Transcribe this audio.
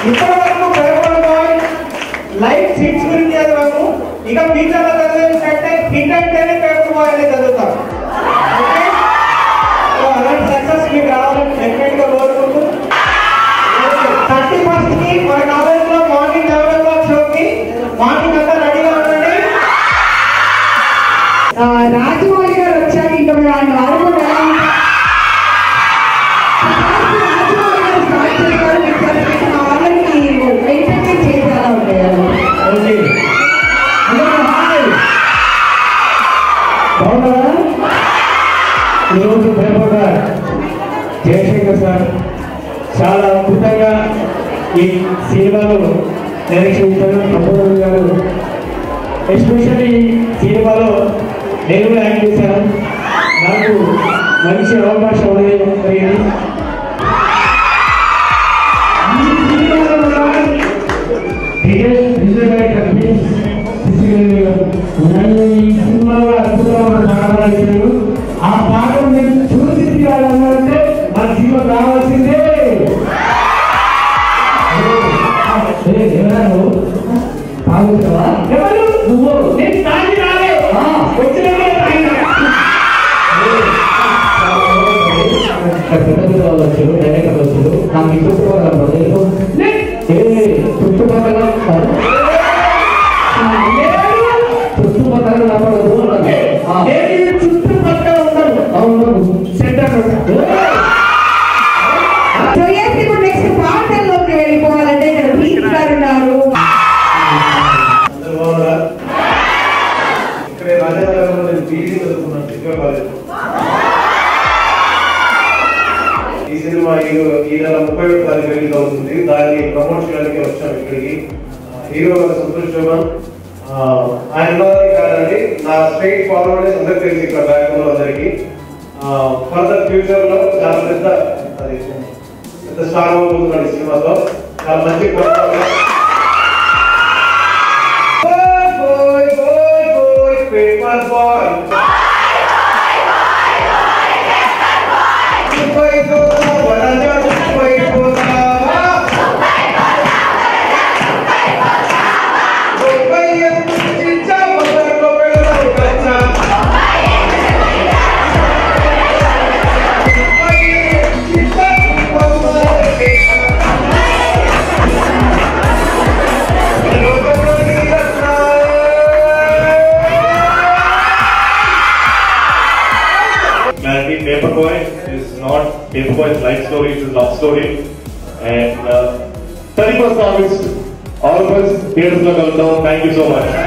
ఇప్పటివరకు paper boy life six గురించి చదివాము. ఇక ఫ్యూచర్లో చదివేటంటే హిట్ అంటేనే పేపర్ బాయ్ అనేది చదువుతాం. అలాంటి సక్సెస్ మీకు రావాలని డెఫినెట్గా కోరుకుంటూ 31st కి మన కాలేజ్లో మార్నింగ్ 11 o'clock షోకి మార్నింగ్ అంతా రెడీగా ఉండండి. రాజమౌళి గారు వచ్చాక ఇంకా మీరు ఆయన వాళ్ళకి ఎంటర్టైన్ చేసేలా ఉంటాయి. ఈరోజు పేపర్ జయశంకర్ సార్ చాలా అద్భుతంగా ఈ సినిమాలో డైరెక్షన్ ఇచ్చారు. కంపోజర్ గారు ఎస్పెషల్లీ ఈ సినిమాలో నేను కూడా యాక్ట్ చేశాను. నాకు మంచి అవకాశం జరిగింది. ఈ సినిమాలో అద్భుతమైన పాఠాలు ఇచ్చారు. ఆ పాఠం మీరు చూసి తీరాలన్నారంటే మన సినిమా కావాల్సిందే. ఎవరు నువ్వు నేను తాగి రాలే వచ్చిన డైరెక్టర్ వచ్చారు. నాకు చుట్టుపక్కల చుట్టుపక్కల ఉండదు. అవును సెంటర్ ఇప్పుడు నెక్స్ట్ పాటల్లోకి వెళ్ళిపోవాలంటే ఇక్కడ ప్లీజ్ గారు ఉన్నారు. ఇక్కడే రాజానగరంలో నేను పీజీ చదువుకున్నాను చిత్ర కాలేజ్. ఈ సినిమా ఈ నెల 31వ తారీఖు రిలీజ్ అవుతుంది. దాన్ని ప్రమోట్ చేయడానికి వచ్చాం ఇక్కడికి. హీరో సంతోష్ శోభన్ ఆయన కాదండి, నా స్ట్రైట్ ఫార్వర్డ్ అందరికి తెలిసి ఇక్కడ బ్యాక్గ్రౌండ్ అందరికి. ఫర్దర్ ఫ్యూచర్ లో చాలా పెద్ద స్టార్ అవుతున్నాడు ఈ సినిమాతో. చాలా మంచి paper boy Paper Boy is not Paper Boy's life story, it's his love story. And 31st August, all of us, theaters lo kaludam. Thank you so much.